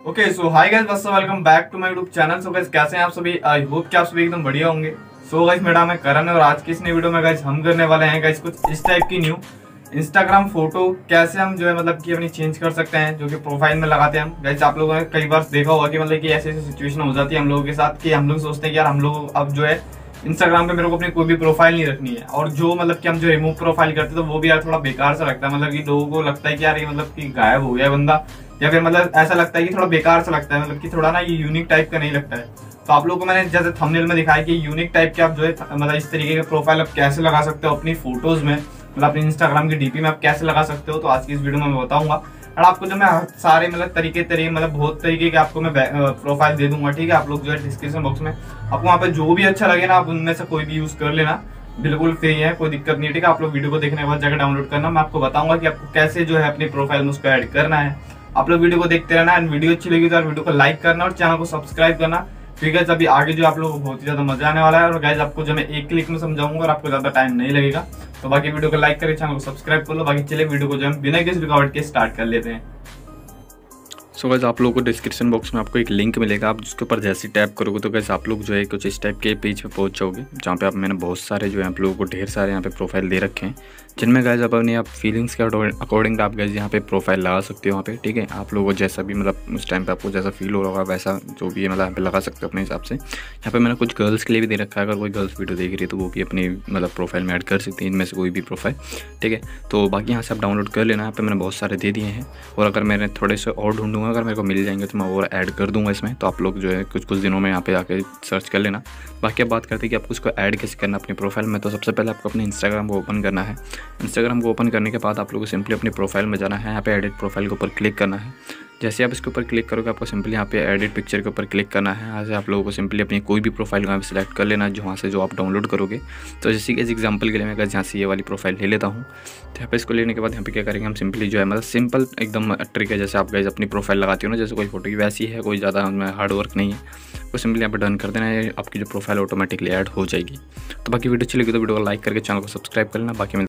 Okay so hi guys, बस welcome back to my YouTube channel. So guys कैसे हैं आप सभी? आई होप कि आप सभी एकदम बढ़िया होंगे। सो गाइस मेरा नाम है करण और आज की इस नई वीडियो में गाइस हम करने वाले हैं गाइस कुछ इस टाइप की न्यू इंस्टाग्राम फोटो कैसे हम जो है मतलब कि अपनी चेंज कर सकते हैं, जो कि प्रोफाइल में लगाते हैं हम। गाइस आप लोगों ने कई बार देखा होगा कि मतलब कि ऐसी ऐसी सिचुएशन हो जाती है हम लोगों के साथ कि हम लोग सोचते हैं कि यार हम लोग अब जो है इंस्टाग्राम पे मेरे को अपनी कोई भी प्रोफाइल नहीं रखनी है, और जो मतलब कि हम जो रिमूव प्रोफाइल करते हैं तो वो भी यार थोड़ा बेकार सा लगता है। मतलब कि लोगों को लगता है कि यार ये मतलब कि गायब हो गया बंदा, या फिर मतलब ऐसा लगता है कि थोड़ा बेकार सा लगता है, मतलब कि थोड़ा ना ये यूनिक टाइप का नहीं लगता है। तो आप लोगों को मैंने जैसे थंबनेल में दिखाया कि यूनिक टाइप के आप जो है मतलब इस तरीके के प्रोफाइल आप कैसे लगा सकते हो अपनी फोटोज में, मतलब अपनी इंस्टाग्राम की डीपी में आप कैसे लगा सकते हो। तो आज की इस वीडियो में मैं बताऊंगा और आपको जो मैं सारे मतलब तरीके मतलब बहुत तरीके के आपको मैं प्रोफाइल दे दूंगा। ठीक है, आप लोग जो है डिस्क्रिप्शन बॉक्स में आपको वहाँ पे जो भी अच्छा लगे ना आप उनमें से कोई भी यूज कर लेना, बिल्कुल फ्री है, कोई दिक्कत नहीं है। ठीक है, आप लोग वीडियो को देखने के बाद जाकर डाउनलोड करना, मैं आपको बताऊंगा कि आपको कैसे जो है अपनी प्रोफाइल में उसको ऐड करना है। आप लोग वीडियो को देखते रहना एंड वीडियो अच्छी लगी तो वीडियो को लाइक करना और चैनल को सब्सक्राइब करना। ठीक है, अभी आगे जो आप लोगों को बहुत ही ज्यादा मजा आने वाला है और गाइस आपको जो मैं एक क्लिक में समझाऊंगा और आपको ज्यादा टाइम नहीं लगेगा। तो बाकी वीडियो को लाइक करके चैनल को सब्सक्राइब कर लो। बाकी चलिए वीडियो को जो हम बिना किसी रुकावट के स्टार्ट कर लेते हैं। सो गाइस आप लोगों को डिस्क्रिप्शन बॉक्स में आपको एक लिंक मिलेगा, आप जिसके ऊपर जैसे टैप करोगे तो गाइस आप लोग जो है कुछ इस टाइप के पेज पे पहुंच जाओगे, जहाँ पे आप मैंने बहुत सारे जो है आप लोगों को ढेर सारे यहाँ पे प्रोफाइल दे रखे हैं, जिनमें गाइस अपनी आप फीलिंग्स के अकॉर्डिंग आप गाइस यहाँ पे प्रोफाइल लगा सकते हो वहाँ पे। ठीक है, आप लोगों को जैसा भी मतलब उस टाइम पे आपको जैसा फील हो रहा होगा वैसा जो भी है मतलब यहाँ पे लगा सकते हो अपने हिसाब से। यहाँ पे मैंने कुछ गर्ल्स के लिए भी दे रखा है, अगर कोई गर्ल्स वीडियो देख रही है तो वो भी अपनी मतलब प्रोफाइल में ऐड कर सकती है, इनमें से कोई भी प्रोफाइल। ठीक है, तो बाकी यहाँ से आप डाउनलोड कर लेना। यहाँ पे मैंने बहुत सारे दे दिए हैं और अगर मैंने थोड़े से और ढूंढूंगा, अगर मेरे को मिल जाएंगे तो मैं और ऐड कर दूंगा इसमें। तो आप लोग जो है कुछ दिनों में यहाँ पे आके सर्च कर लेना। बाकी अब बात करते हैं कि आपको उसको ऐड कैसे करना अपनी प्रोफाइल में। तो सबसे पहले आपको अपने इंस्टाग्राम को ओपन करना है। इंस्टाग्राम को ओपन करने के बाद आप लोगों को सिंपली अपनी प्रोफाइल में जाना है, यहाँ पे एडिट प्रोफाइल के ऊपर क्लिक करना है। जैसे आप इसके ऊपर क्लिक करोगे आपको सिंपली यहाँ पे एडिट पिक्चर के ऊपर क्लिक करना है। यहाँ से आप लोगों को सिंपली अपनी कोई भी प्रोफाइल यहाँ पे सिलेक्ट कर लेना जो वहाँ से जो आप डाउनलोड करोगे। तो जैसे कि इस एग्जांपल के लिए मैं यहाँ से ये वाली प्रोफाइल ले लेता हूँ। तो यहाँ पे इसको लेने के बाद यहाँ पे क्या करेंगे हम सिंपली जो है मतलब सिंपल एकदम ट्रिक है, जैसे आप गाइस अपनी प्रोफाइल लगाती हो ना जैसे कोई फोटो की, वैसी है, कोई ज़्यादा हार्ड वर्क नहीं है। वो सिंपली यहाँ पे डन कर देना है, आपकी जो प्रोफाइल ऑटोमेटिकली ऐड हो जाएगी। तो बाकी वीडियो अच्छी लगी तो वीडियो को लाइक करके चैनल को सब्सक्राइब कर लेना। बाकी